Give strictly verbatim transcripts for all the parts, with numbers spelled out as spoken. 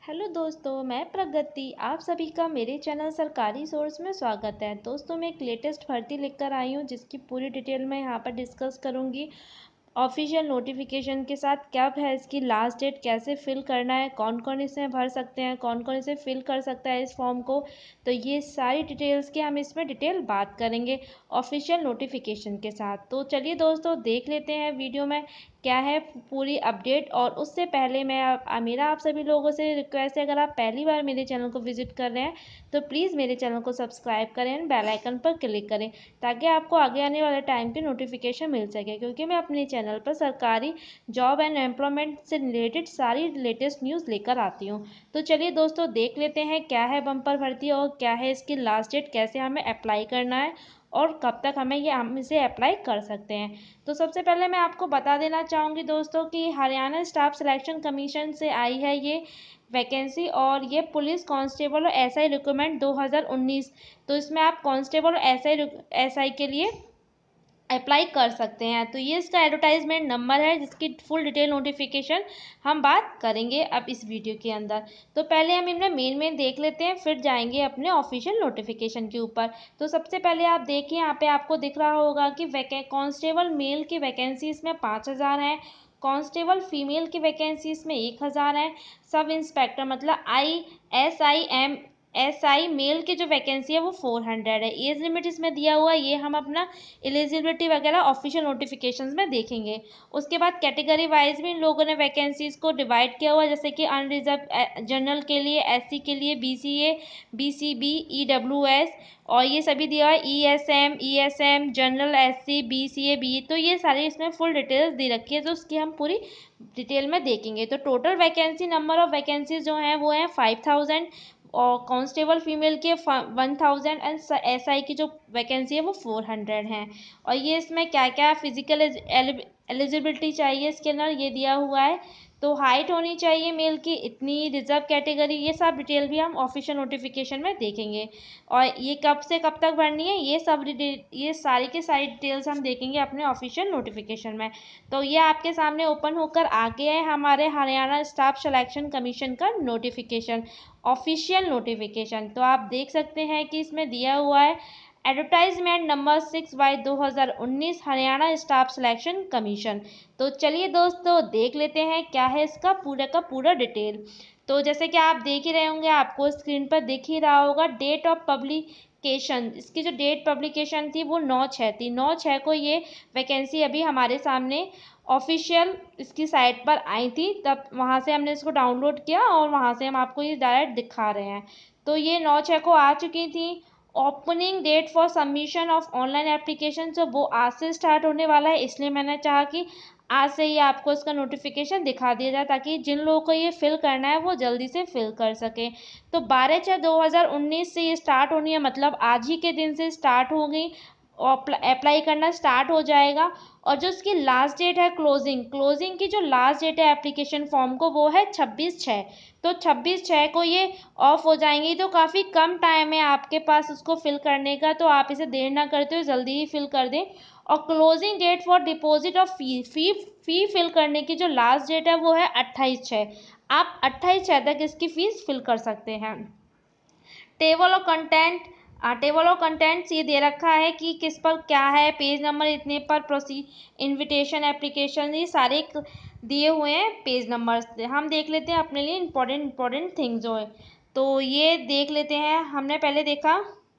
Hello दोस्तों, मैं प्रगति आप सभी का मेरे चैनल सरकारी सोर्स में स्वागत है। दोस्तों, मैं एक लेटेस्ट भर्ती लेकर आई हूँ जिसकी पूरी डिटेल मैं यहाँ पर डिस्कस करूँगी। ऑफिशियल नोटिफिकेशन के साथ कब है इसकी लास्ट डेट, कैसे फिल करना है, कौन कौन इसमें भर सकते हैं, कौन कौन इसे फिल कर सकता है इस फॉर्म को। तो ये सारी डिटेल्स की हम इसमें डिटेल बात करेंगे ऑफिशियल नोटिफिकेशन के साथ। तो चलिए दोस्तों, देख लेते हैं वीडियो में क्या है पूरी अपडेट। और उससे पहले मैं आप, मेरा आप सभी लोगों से रिक्वेस्ट है, अगर आप पहली बार मेरे चैनल को विजिट कर रहे हैं तो प्लीज़ मेरे चैनल को सब्सक्राइब करें, बेल आइकन पर क्लिक करें ताकि आपको आगे आने वाले टाइम की नोटिफिकेशन मिल सके, क्योंकि मैं अपने चैनल पर सरकारी जॉब एंड एम्प्लॉयमेंट से रिलेटेड सारी लेटेस्ट न्यूज़ लेकर आती हूँ। तो चलिए दोस्तों, देख लेते हैं क्या है बम्पर भर्ती और क्या है इसकी लास्ट डेट, कैसे हमें अप्लाई करना है और कब तक हमें ये हम इसे अप्लाई कर सकते हैं। तो सबसे पहले मैं आपको बता देना चाहूँगी दोस्तों कि हरियाणा स्टाफ सिलेक्शन कमीशन से आई है ये वैकेंसी, और ये पुलिस कांस्टेबल और एसआई रिक्रूटमेंट दो हज़ार उन्नीस। तो इसमें आप कांस्टेबल और एसआई एसआई के लिए अप्लाई कर सकते हैं। तो ये इसका एडवर्टाइजमेंट नंबर है जिसकी फुल डिटेल नोटिफिकेशन हम बात करेंगे अब इस वीडियो के अंदर। तो पहले हम इनमें मेन मेन देख लेते हैं, फिर जाएंगे अपने ऑफिशियल नोटिफिकेशन के ऊपर। तो सबसे पहले आप देखिए, यहाँ पे आपको दिख रहा होगा कि वैके कांस्टेबल मेल की वैकेंसी इसमें पाँच हज़ार है, कांस्टेबल फीमेल की वैकेंसी इसमें एक हज़ार है, सब इंस्पेक्टर मतलब I S I am S I mail की जो वैकेंसी है वो फोर हंड्रेड है। एज लिमिट इसमें दिया हुआ है, ये हम अपना एलिजिबिलिटी वगैरह ऑफिशियल नोटिफिकेशंस में देखेंगे। उसके बाद कैटेगरी वाइज भी इन लोगों ने वैकेंसीज को डिवाइड किया हुआ है, जैसे कि अनरिजर्व जनरल के लिए, एससी के लिए बीसीए, बीसीबी, ईडब्ल्यूएस, और ये सभी दिया हुआ है ESM, ESM, general, SC, BCA, B. तो ये सारी इसमें फुल डिटेल्स दे रखी है, तो उसकी हम पूरी डिटेल में देखेंगे। तो total vacancy number of vacancies जो हैं वो हैं फाइव थाउजेंड, और कांस्टेबल फीमेल के one thousand, and S I की जो वैकेंसी है वो फोर हंड्रेड हैं। और ये इसमें क्या क्या फिजिकल एलिजिबिलिटी चाहिए इसके अंदर ये दिया हुआ है। तो हाइट होनी चाहिए मेल की इतनी, रिजर्व कैटेगरी, ये सब डिटेल भी हम ऑफिशियल नोटिफिकेशन में देखेंगे। और ये कब से कब तक भरनी है ये सब ये सारी के सारी डिटेल्स हम देखेंगे अपने ऑफिशियल नोटिफिकेशन में। तो ये आपके सामने ओपन होकर आ गया है हमारे हरियाणा स्टाफ सिलेक्शन कमीशन का नोटिफिकेशन, ऑफिशियल नोटिफिकेशन। तो आप देख सकते हैं कि इसमें दिया हुआ है एडवर्टाइजमेंट नंबर सिक्स बाई दो हज़ार उन्नीस हरियाणा स्टाफ सिलेक्शन कमीशन। तो चलिए दोस्तों, देख लेते हैं क्या है इसका पूरा का पूरा डिटेल। तो जैसे कि आप देख ही रहे होंगे, आपको स्क्रीन पर दिख ही रहा होगा डेट ऑफ पब्लिकेशन। इसकी जो डेट पब्लिकेशन थी वो नौ छः थी, नौ छः को ये वैकेंसी अभी हमारे सामने ऑफिशियल इसकी साइट पर आई थी, तब वहाँ से हमने इसको डाउनलोड किया और वहाँ से हम आपको ये डायरेक्ट दिखा रहे हैं। तो ये नौ छः को आ चुकी थी। Opening date for submission of online application जो वो आज से स्टार्ट होने वाला है, इसलिए मैंने चाहा कि आज से ही आपको इसका नोटिफिकेशन दिखा दिया जाए ताकि जिन लोगों को ये फिल करना है वो जल्दी से फिल कर सकें। तो बारह छः दो हज़ार उन्नीस से ये स्टार्ट होनी है, मतलब आज ही के दिन से स्टार्ट हो गई, अप्लाई करना स्टार्ट हो जाएगा। और जो इसकी लास्ट डेट है क्लोजिंग क्लोजिंग की जो लास्ट डेट है एप्लीकेशन फॉर्म को वो है छब्बीस छः। तो छब्बीस छः को ये ऑफ हो जाएंगी। तो काफ़ी कम टाइम है आपके पास उसको फिल करने का, तो आप इसे देर ना करते हुए जल्दी ही फिल कर दें। और closing date for deposit of fee fee fee fill करने की जो लास्ट डेट है वो है अट्ठाईस छः। आप अट्ठाईस छः तक इसकी फ़ीस फिल कर सकते हैं। टेबल और कंटेंट टेबल और कंटेंट्स ये दे रखा है कि किस पर क्या है, पेज नंबर इतने पर, प्रोसी इनविटेशन एप्लीकेशन, ये सारे दिए हुए हैं पेज नंबर्स। हम देख लेते हैं अपने लिए इंपॉर्टेंट इंपॉर्टेंट थिंग्स जो है, तो ये देख लेते हैं। हमने पहले देखा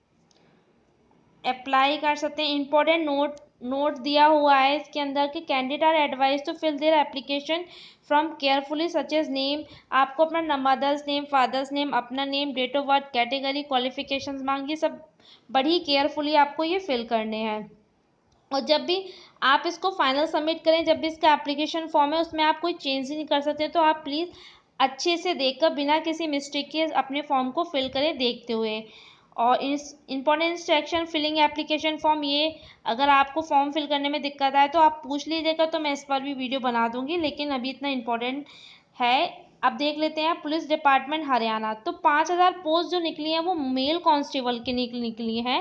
अप्लाई कर सकते हैं, इंपॉर्टेंट नोट नोट दिया हुआ है इसके अंदर कि candidate are advised to fill their application from carefully such as name. आपको अपना मदर्स नेम, फादर्स नेम, अपना name, date of birth, category, qualifications मांगी, सब बड़ी केयरफुली आपको ये फिल करने हैं। और जब भी आप इसको फाइनल सबमिट करें, जब भी इसका एप्लीकेशन फॉर्म है उसमें आप कोई चेंज नहीं कर सकते, तो आप प्लीज़ अच्छे से देखकर बिना किसी मिस्टेक के अपने फॉर्म को फिल करें देखते हुए। और इस important instruction filling application form, ये अगर आपको फॉर्म फिल करने में दिक्कत आए तो आप पूछ लीजिएगा, तो मैं इस पर भी वीडियो बना दूंगी, लेकिन अभी इतना इम्पोर्टेंट है। अब देख लेते हैं पुलिस डिपार्टमेंट हरियाणा। तो पाँच हज़ार पोस्ट जो निकली हैं वो मेल कांस्टेबल की निकल निकली हैं,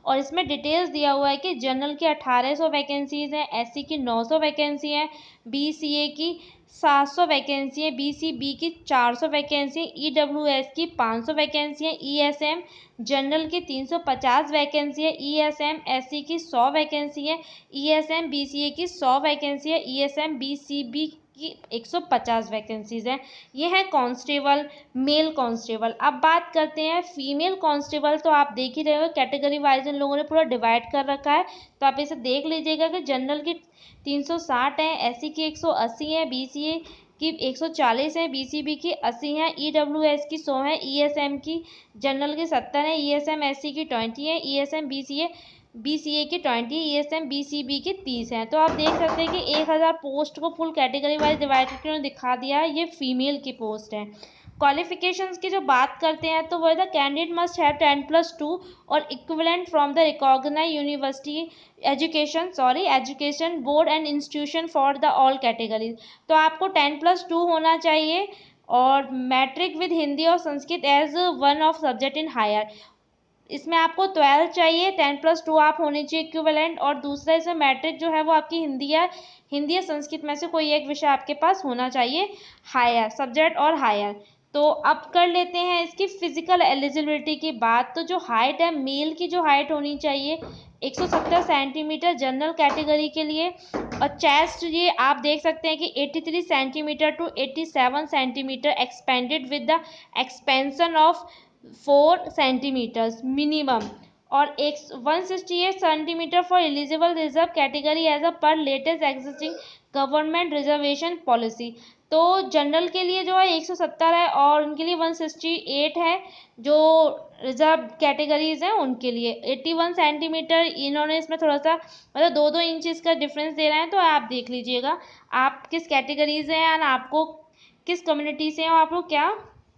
और इसमें डिटेल्स दिया हुआ है कि जनरल की अठारह सौ वैकेंसीज़ हैं, एससी की नौ सौ वैकेंसी हैं, बीसीए की सात सौ वैकेंसी है, बीसीबी की चार सौ वैकेंसी है, ईडब्ल्यूएस की पाँच सौ वैकेंसी है, ईएसएम जनरल की तीन सौ पचास वैकेंसी है, ईएसएम एससी की सौ वैकेंसी है, ईएसएम बीसीए की सौ वैकेंसी है, ईएसएम बीसीबी की एक सौ पचास वैकेंसीज हैं। ये है कांस्टेबल, मेल कांस्टेबल। अब बात करते हैं फीमेल कांस्टेबल। तो आप देख ही रहे हो कैटेगरी वाइज इन लोगों ने पूरा डिवाइड कर रखा है, तो आप इसे देख लीजिएगा कि जनरल की तीन सौ साठ है, एससी की एक सौ अस्सी है, बीसीए की एक सौ चालीस है, बीसीबी की अस्सी है, ईडब्ल्यूएस की सौ है, ईएसएम की जनरल की सत्तर है, ईएसएम एससी की ट्वेंटी है, ईएसएम बीसीए बीसीए की ट्वेंटी, ईएसएम बीसीबी की तीस है। तो आप देख सकते हैं कि एक हज़ार पोस्ट को फुल कैटेगरी वाइज डिवाइड करके उन्होंने दिखा दिया है। ये फीमेल की पोस्ट है। क्वालिफिकेशंस की जो बात करते हैं तो वो the candidate must have ten plus two और equivalent from the recognized university education sorry education board and institution for the all categories. तो आपको टेन प्लस टू होना चाहिए और मैट्रिक विद हिंदी और Sanskrit as one of subject in higher. इसमें आपको twelfth चाहिए, टेन प्लस टू आप होने चाहिए इक्विवेलेंट, और दूसरा इसमें मैट्रिक जो है वो आपकी हिंदी या हिंदी या संस्कृत में से कोई एक विषय आपके पास होना चाहिए हायर सब्जेक्ट और हायर। तो अब कर लेते हैं इसकी फिजिकल एलिजिबिलिटी की बात। तो जो हाइट है, मेल की जो हाइट होनी चाहिए एक सौ सत्तर सेंटीमीटर जनरल कैटेगरी के लिए, और चेस्ट ये आप देख सकते हैं कि तिरासी सेंटीमीटर टू सत्तासी centimeter expanded with the expansion of four centimeters minimum, और एक one sixty eight centimeter for eligible reserve category as a per latest existing government reservation policy. तो जनरल के लिए जो है एक सौ सत्तर है और उनके लिए वन सिक्सटी एट है, जो रिजर्व कैटेगरीज हैं उनके लिए इक्यासी सेंटीमीटर। इन्होंने इसमें थोड़ा सा मतलब दो दो इंचज़ का डिफरेंस दे रहे हैं, तो आप देख लीजिएगा आप किस कैटेगरीज हैं और आपको किस कम्युनिटी से हैं और आप लोग क्या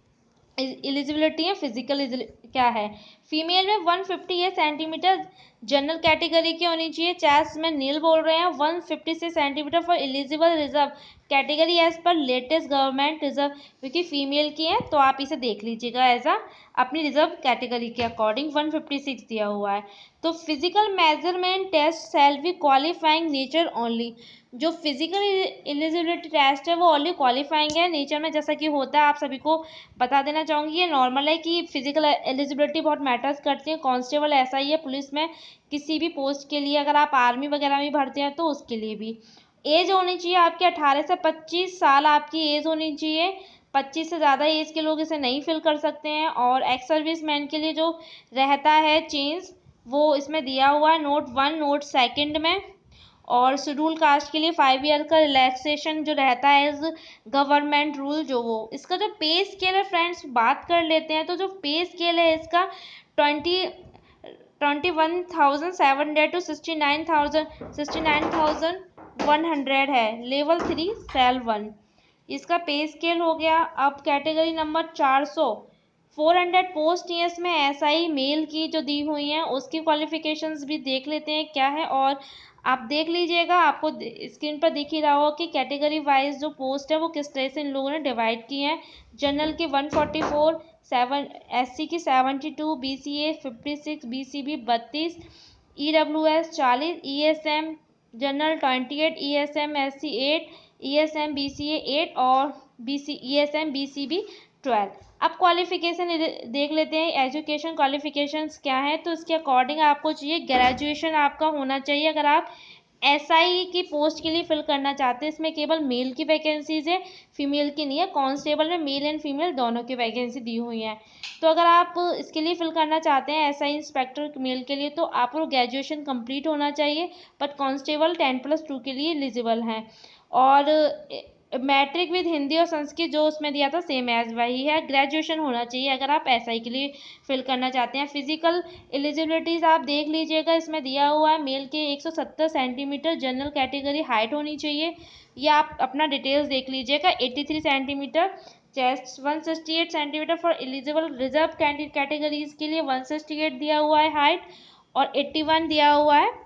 एलिजिबिलिटी है, फिजिकल क्या है। फीमेल में one fifty eight centimeter general category की होनी चाहिए, चेस्ट में नील बोल रहे हैं, one fifty six centimeter for eligible reserve category as per latest government reserve, क्योंकि फीमेल की है तो आप इसे देख लीजिएगा एज आ अपनी रिजर्व कैटेगरी के अकॉर्डिंग वन फिफ्टी सिक्स दिया हुआ है। तो physical measurement test shall be qualifying nature only. जो फिजिकल एलिजिबिलिटी टेस्ट है वो ओनली क्वालिफाइंग है नेचर में, जैसा कि होता है। आप सभी को बता देना चाहूँगी ये नॉर्मल है कि फिजिकल एलिजिबिलिटी बहुत मैटर्स करती है। कांस्टेबल ऐसा ही है, पुलिस में किसी भी पोस्ट के लिए, अगर आप आर्मी वगैरह में भरते हैं तो उसके लिए भी। एज होनी चाहिए आपकी अठारह से पच्चीस साल आपकी एज होनी चाहिए, पच्चीस से ज़्यादा एज के लोग इसे नहीं फिल कर सकते हैं। और एक्स सर्विस मैन के लिए जो रहता है चेंज वो इसमें दिया हुआ है नोट वन नोट सेकंड में। और शेड्यूल कास्ट के लिए फाइव ईयर का रिलैक्सेशन जो रहता है एज गवर्नमेंट रूल जो वो। इसका जो पे स्केल है फ्रेंड्स बात कर लेते हैं, तो जो पे स्केल है इसका twenty twenty one thousand seven hundred to sixty nine thousand sixty nine thousand one hundred है, लेवल थ्री सेल वन इसका पे स्केल हो गया। अब कैटेगरी नंबर चार सौ फोर हंड्रेड पोस्ट ईयर्स में एसआई मेल की जो दी हुई हैं उसकी क्वालिफिकेशंस भी देख लेते हैं क्या है। और आप देख लीजिएगा, आपको स्क्रीन पर दिख ही रहा हो कि कैटेगरी वाइज जो पोस्ट है वो किस तरह से इन लोगों ने डिवाइड की है। जनरल की one forty four, seven SC की seventy two, BCA fifty six, BCB बत्तीस, ईडब्ल्यूएस चालीस, ESM general twenty eight, ESM SC eight, ESM BCA eight और बीसी ईएसएम बीसीबी ट्वेल्व। अब क्वालिफिकेशन देख लेते हैं, एजुकेशन क्वालिफिकेशंस क्या है। तो इसके अकॉर्डिंग आपको चाहिए ग्रेजुएशन आपका होना चाहिए अगर आप एसआई की पोस्ट के लिए फिल करना चाहते हैं। इसमें केवल मेल की वैकेंसीज है, फीमेल की नहीं है। कांस्टेबल में मेल एंड फीमेल दोनों की वैकेंसी दी हुई है। तो अगर आप इसके लिए फिल करना चाहते हैं एसआई इंस्पेक्टर मेल के लिए तो आपको ग्रेजुएशन कंप्लीट होना चाहिए, but constable ten plus two के लिए एलिजिबल हैं। और मैट्रिक विद हिंदी और संस्कृत जो उसमें दिया था सेम एज वही है। ग्रेजुएशन होना चाहिए अगर आप एसआई के लिए फिल करना चाहते हैं। फिजिकल एलिजिबिलिटीज़ आप देख लीजिएगा, इसमें दिया हुआ है मेल के एक सौ सत्तर सेंटीमीटर जनरल कैटेगरी हाइट होनी चाहिए, ये आप अपना डिटेल्स देख लीजिएगा। तिरासी centimeter chest, one sixty eight centimeter for eligible reserve categories के लिए वन सिक्सटी एट दिया हुआ है हाइट, और एट्टी वन दिया हुआ है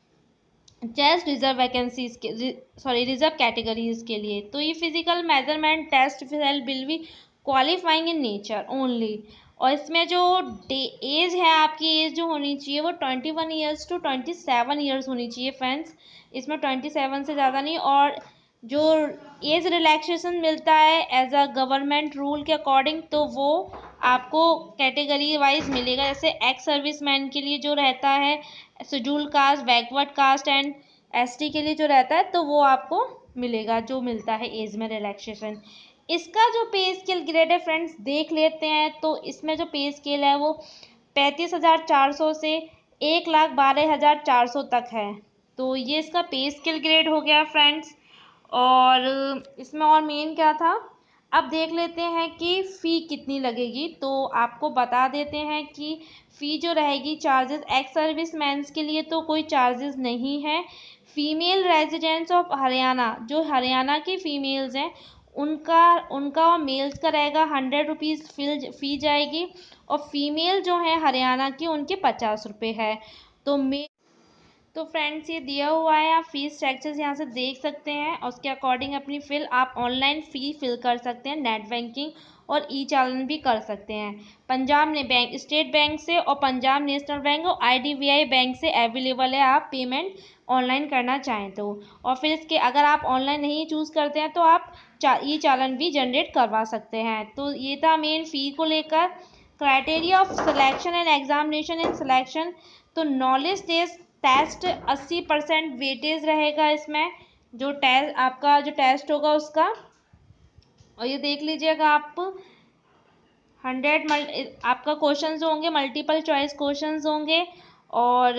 चेस्ट रिजर्व वैकेंसीज के सॉरी रिजर्व कैटेगरीज के लिए। तो ये physical measurement test will be qualifying in nature only. और इसमें जो डे एज है, आपकी एज जो होनी चाहिए वो twenty one years to twenty seven years होनी चाहिए फ्रेंड्स। इसमें ट्वेंटी सेवन से ज़्यादा नहीं। और जो एज रिलैक्सेशन मिलता है एज अ गवर्नमेंट रूल के अकॉर्डिंग, तो वो आपको कैटेगरी वाइज मिलेगा। जैसे एक्स सर्विसमैन के लिए जो रहता है, schedule caste, backward caste and ST के लिए जो रहता है, तो वो आपको मिलेगा, जो मिलता है एज में रिलैक्सेशन। इसका जो पे स्केल ग्रेड है फ्रेंड्स देख लेते हैं। तो इसमें जो पे स्केल है वो पैंतीस हज़ार चार सौ से एक लाख बारह हज़ार चार सौ तक है। तो ये इसका पे स्केल ग्रेड हो गया फ्रेंड्स। और इसमें और मेन क्या था, अब देख लेते हैं कि फ़ी कितनी लगेगी। तो आपको बता देते हैं कि फ़ी जो रहेगी, चार्जेस एक्स सर्विसमैन्स के लिए तो कोई चार्जेस नहीं है। फीमेल रेजिडेंट्स ऑफ हरियाणा, जो हरियाणा की फ़ीमेल्स हैं, उनका उनका और मेल्स का रहेगा हंड्रेड रुपीज़ फी फ़ी जाएगी। और फीमेल जो है हरियाणा की, उनके पचास रुपये है। तो मे तो फ्रेंड्स ये दिया हुआ है, आप फीस स्ट्रक्चर्स यहाँ से देख सकते हैं और उसके अकॉर्डिंग अपनी फिल आप ऑनलाइन फ़ी फिल कर सकते हैं, नेट बैंकिंग और ई चालान भी कर सकते हैं। पंजाब ने बैंक, स्टेट बैंक से और पंजाब नेशनल बैंक और आईडीबीआई बैंक से अवेलेबल है, आप पेमेंट ऑनलाइन करना चाहें तो। और फिर इसके अगर आप ऑनलाइन नहीं चूज़ करते हैं तो आप चा ई चालान भी जनरेट करवा सकते हैं। तो ये था मेन फ़ी को लेकर। Criteria of selection and examination and selection, तो नॉलेज टेस्ट टेस्ट अस्सी परसेंट वेटेज रहेगा इसमें, जो टेस्ट आपका जो टेस्ट होगा उसका। और ये देख लीजिएगा आप, हंड्रेड मल आपका क्वेश्चंस होंगे, मल्टीपल चॉइस क्वेश्चंस होंगे। और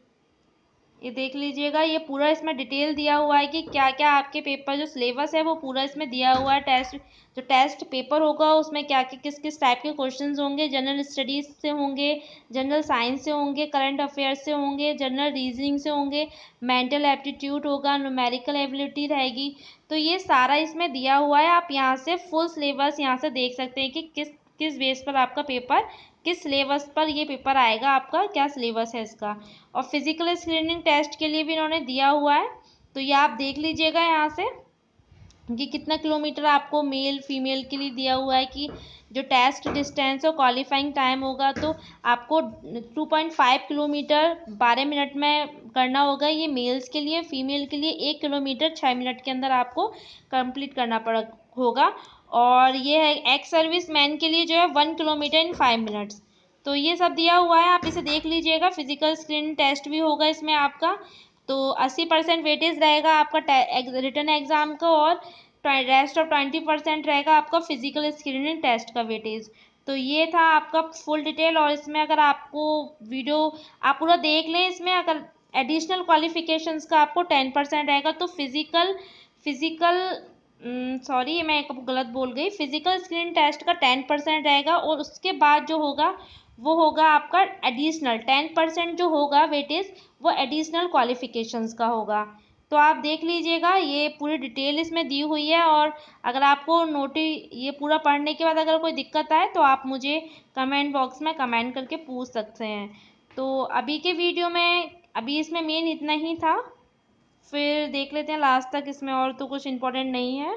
ये देख लीजिएगा, ये पूरा इसमें डिटेल दिया हुआ है कि क्या क्या आपके पेपर जो सिलेबस है वो पूरा इसमें दिया हुआ है। टेस्ट जो टेस्ट पेपर होगा उसमें क्या क्या किस किस टाइप के क्वेश्चंस होंगे, जनरल स्टडीज़ से होंगे, जनरल साइंस से होंगे, करंट अफेयर्स से होंगे, जनरल रीजनिंग से होंगे, मेंटल एप्टीट्यूड होगा, न्यूमेरिकल एबिलिटी रहेगी। तो ये सारा इसमें दिया हुआ है। आप यहाँ से फुल सिलेबस यहाँ से देख सकते हैं कि किस किस बेस पर आपका पेपर, किस सिलेबस पर ये पेपर आएगा, आपका क्या सिलेबस है इसका। और फिजिकल स्क्रीनिंग टेस्ट के लिए भी इन्होंने दिया हुआ है। तो ये आप देख लीजिएगा यहाँ से कि कितना किलोमीटर आपको मेल फीमेल के लिए दिया हुआ है, कि जो टेस्ट डिस्टेंस और क्वालिफाइंग टाइम होगा, तो आपको टू पॉइंट फाइव किलोमीटर बारह मिनट में करना होगा ये मेल्स के लिए। फीमेल के लिए एक किलोमीटर छः मिनट के अंदर आपको कंप्लीट करना पड़ होगा। और ये है एक्स सर्विस मैन के लिए जो है one kilometer in five minutes. तो ये सब दिया हुआ है, आप इसे देख लीजिएगा। फिजिकल स्क्रीन टेस्ट भी होगा इसमें आपका। तो अस्सी परसेंट वेटेज रहेगा आपका रिटन एग्ज़ाम का, और रेस्ट ऑफ ट्वेंटी परसेंट रहेगा आपका फिजिकल स्क्रीनिंग टेस्ट का वेटेज। तो ये था आपका फुल डिटेल। और इसमें अगर आपको वीडियो आप पूरा देख लें, इसमें अगर एडिशनल क्वालिफिकेशंस का आपको टेन परसेंट रहेगा। तो फिजिकल फिजिकल सॉरी मैं एक गलत बोल गई, फिजिकल स्क्रीन टेस्ट का टेन परसेंट रहेगा। और उसके बाद जो होगा वो होगा आपका एडिशनल टेन परसेंट जो होगा वेटेज, वो एडिशनल क्वालिफिकेशंस का होगा। तो आप देख लीजिएगा, ये पूरी डिटेल इसमें दी हुई है। और अगर आपको नोटि ये पूरा पढ़ने के बाद अगर कोई दिक्कत आए तो आप मुझे कमेंट बॉक्स में कमेंट करके पूछ सकते हैं। तो अभी के वीडियो में अभी इसमें मेन इतना ही था। फिर देख लेते हैं लास्ट तक, इसमें और तो कुछ इम्पोर्टेंट नहीं है।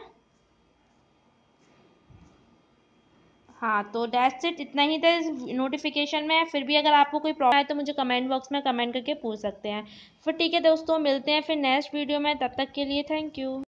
हाँ, तो दैट्स इट, इतना ही था इस नोटिफिकेशन में। फिर भी अगर आपको कोई प्रॉब्लम है तो मुझे कमेंट बॉक्स में कमेंट करके पूछ सकते हैं। फिर ठीक है दोस्तों, मिलते हैं फिर नेक्स्ट वीडियो में। तब तक के लिए थैंक यू।